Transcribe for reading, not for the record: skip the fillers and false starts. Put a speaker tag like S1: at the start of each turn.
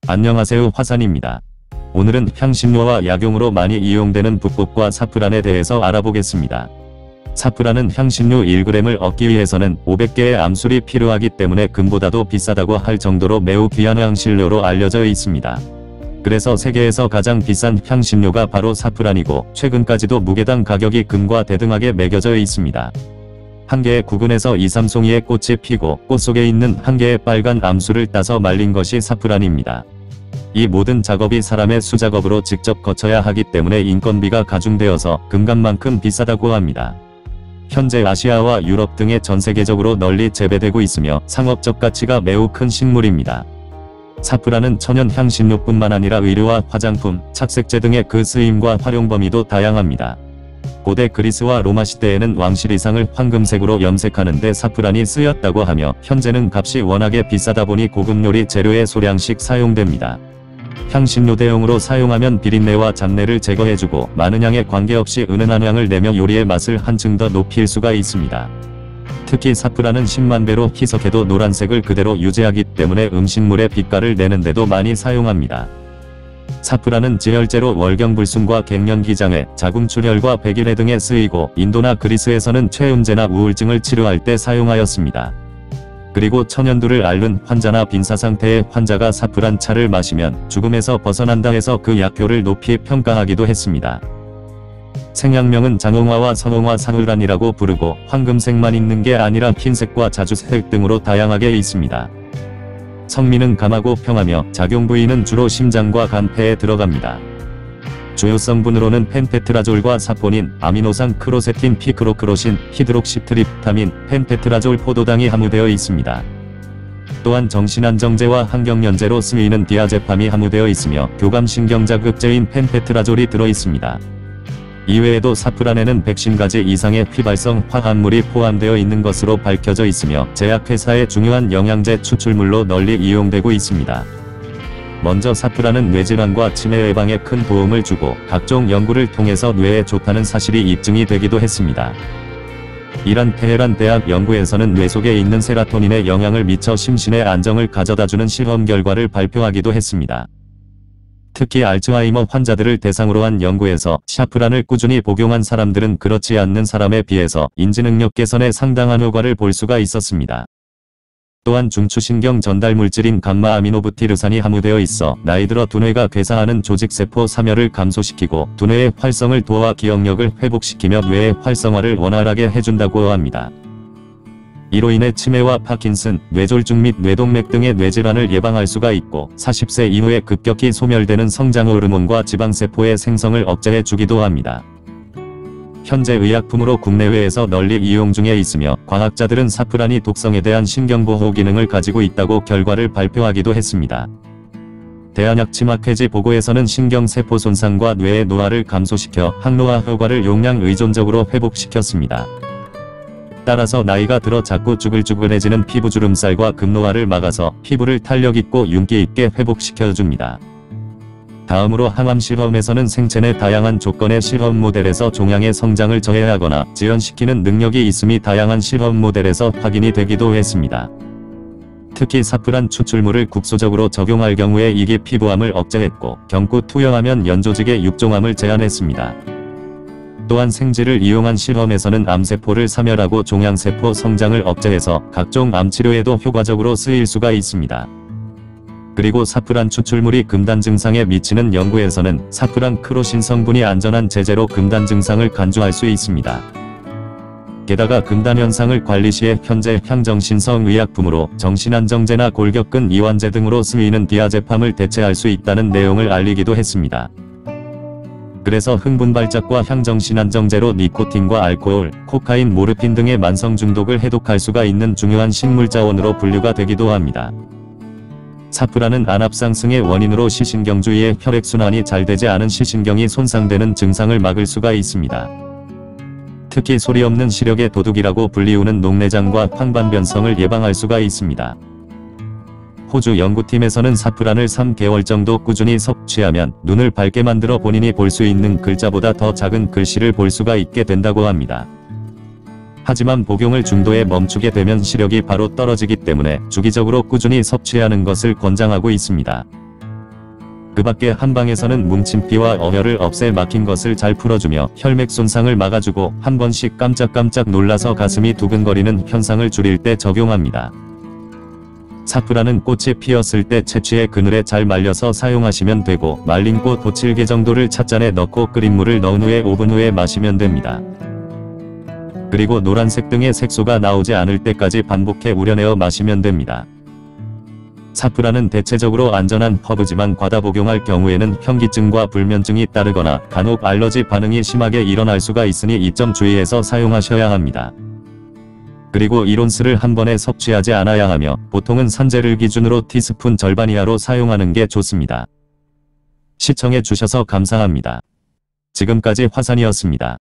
S1: 안녕하세요, 화산입니다. 오늘은 향신료와 약용으로 많이 이용되는 북극과 사프란에 대해서 알아보겠습니다. 사프란은 향신료 1g을 얻기 위해서는 500개의 암술이 필요하기 때문에 금보다도 비싸다고 할 정도로 매우 귀한 향신료로 알려져 있습니다. 그래서 세계에서 가장 비싼 향신료가 바로 사프란이고, 최근까지도 무게당 가격이 금과 대등하게 매겨져 있습니다. 한 개의 구근에서 2~3송이의 꽃이 피고 꽃 속에 있는 한 개의 빨간 암술을 따서 말린 것이 사프란입니다. 이 모든 작업이 사람의 수작업으로 직접 거쳐야 하기 때문에 인건비가 가중되어서 금값만큼 비싸다고 합니다. 현재 아시아와 유럽 등에 전 세계적으로 널리 재배되고 있으며 상업적 가치가 매우 큰 식물입니다. 사프란은 천연 향신료뿐만 아니라 의류와 화장품, 착색제 등의 그 쓰임과 활용 범위도 다양합니다. 고대 그리스와 로마 시대에는 왕실의상을 황금색으로 염색하는 데 사프란이 쓰였다고 하며, 현재는 값이 워낙에 비싸다 보니 고급 요리 재료의 소량씩 사용됩니다. 향신료 대용으로 사용하면 비린내와 잡내를 제거해주고 많은 양에 관계없이 은은한 향을 내며 요리의 맛을 한층 더 높일 수가 있습니다. 특히 사프란은 10만 배로 희석해도 노란색을 그대로 유지하기 때문에 음식물의 빛깔을 내는데도 많이 사용합니다. 사프란은 지혈제로 월경불순과 갱년기장애, 자궁출혈과 백일해 등에 쓰이고, 인도나 그리스에서는 체음제나 우울증을 치료할 때 사용하였습니다. 그리고 천연두를 앓는 환자나 빈사 상태의 환자가 사프란 차를 마시면 죽음에서 벗어난다 해서 그 약효를 높이 평가하기도 했습니다. 생약명은 장홍화와 선홍화 사누란이라고 부르고, 황금색만 있는 게 아니라 흰색과 자주색 등으로 다양하게 있습니다. 성미는 감하고 평하며 작용 부위는 주로 심장과 간, 폐에 들어갑니다. 주요 성분으로는 펜테트라졸과 사포닌, 아미노산 크로세틴, 피크로크로신, 히드록시트립타민, 펜테트라졸, 포도당이 함유되어 있습니다. 또한 정신안정제와 항경련제로 쓰이는 디아제팜이 함유되어 있으며 교감신경자극제인 펜테트라졸이 들어있습니다. 이외에도 사프란에는 150가지 이상의 휘발성 화합물이 포함되어 있는 것으로 밝혀져 있으며 제약회사의 중요한 영양제 추출물로 널리 이용되고 있습니다. 먼저 사프란은 뇌질환과 치매 예방에 큰 도움을 주고, 각종 연구를 통해서 뇌에 좋다는 사실이 입증이 되기도 했습니다. 이란 테헤란 대학 연구에서는 뇌 속에 있는 세라토닌에 영향을 미쳐 심신의 안정을 가져다주는 실험 결과를 발표하기도 했습니다. 특히 알츠하이머 환자들을 대상으로 한 연구에서 사프란을 꾸준히 복용한 사람들은 그렇지 않는 사람에 비해서 인지능력 개선에 상당한 효과를 볼 수가 있었습니다. 또한 중추신경 전달물질인 감마아미노부티르산이 함유되어 있어 나이 들어 두뇌가 괴사하는 조직세포 사멸을 감소시키고 두뇌의 활성을 도와 기억력을 회복시키며 뇌의 활성화를 원활하게 해준다고 합니다. 이로 인해 치매와 파킨슨, 뇌졸중 및 뇌동맥 등의 뇌질환을 예방할 수가 있고, 40세 이후에 급격히 소멸되는 성장 호르몬과 지방세포의 생성을 억제해 주기도 합니다. 현재 의약품으로 국내외에서 널리 이용 중에 있으며, 과학자들은 사프란이 독성에 대한 신경보호 기능을 가지고 있다고 결과를 발표하기도 했습니다. 대한약침학회지 보고에서는 신경세포 손상과 뇌의 노화를 감소시켜 항노화 효과를 용량 의존적으로 회복시켰습니다. 따라서 나이가 들어 자꾸 쭈글쭈글해지는 피부주름살과 급노화를 막아서 피부를 탄력있고 윤기있게 회복시켜줍니다. 다음으로 항암 실험에서는 생체 내 다양한 조건의 실험 모델에서 종양의 성장을 저해하거나 지연시키는 능력이 있음이 다양한 실험 모델에서 확인이 되기도 했습니다. 특히 사프란 추출물을 국소적으로 적용할 경우에 이기 피부암을 억제했고, 경구 투여하면 연조직의 육종암을 제한했습니다. 또한 생지를 이용한 실험에서는 암세포를 사멸하고 종양세포 성장을 억제해서 각종 암치료에도 효과적으로 쓰일 수가 있습니다. 그리고 사프란 추출물이 금단 증상에 미치는 연구에서는 사프란 크로신 성분이 안전한 제재로 금단 증상을 간주할 수 있습니다. 게다가 금단 현상을 관리 시에 현재 향정신성 의약품으로 정신안정제나 골격근 이완제 등으로 쓰이는 디아제팜을 대체할 수 있다는 내용을 알리기도 했습니다. 그래서 흥분발작과 향정신안정제로 니코틴과 알코올, 코카인, 모르핀 등의 만성 중독을 해독할 수가 있는 중요한 식물자원으로 분류가 되기도 합니다. 사프란은 안압상승의 원인으로 시신경주위의 혈액순환이 잘 되지 않은 시신경이 손상되는 증상을 막을 수가 있습니다. 특히 소리 없는 시력의 도둑이라고 불리우는 녹내장과 황반변성을 예방할 수가 있습니다. 호주 연구팀에서는 사프란을 3개월 정도 꾸준히 섭취하면 눈을 밝게 만들어 본인이 볼 수 있는 글자보다 더 작은 글씨를 볼 수가 있게 된다고 합니다. 하지만 복용을 중도에 멈추게 되면 시력이 바로 떨어지기 때문에 주기적으로 꾸준히 섭취하는 것을 권장하고 있습니다. 그 밖에 한방에서는 뭉친 피와 어혈을 없애 막힌 것을 잘 풀어주며 혈맥 손상을 막아주고 한 번씩 깜짝깜짝 놀라서 가슴이 두근거리는 현상을 줄일 때 적용합니다. 사프란은 꽃이 피었을 때 채취해 그늘에 잘 말려서 사용하시면 되고 말린 꽃 5-7개 정도를 찻잔에 넣고 끓인 물을 넣은 후에 5분 후에 마시면 됩니다. 그리고 노란색 등의 색소가 나오지 않을 때까지 반복해 우려내어 마시면 됩니다. 사프란은 대체적으로 안전한 허브지만 과다 복용할 경우에는 현기증과 불면증이 따르거나 간혹 알러지 반응이 심하게 일어날 수가 있으니 이 점 주의해서 사용하셔야 합니다. 그리고 1온스를 한 번에 섭취하지 않아야 하며 보통은 산재를 기준으로 티스푼 절반 이하로 사용하는 게 좋습니다. 시청해 주셔서 감사합니다. 지금까지 화산이었습니다.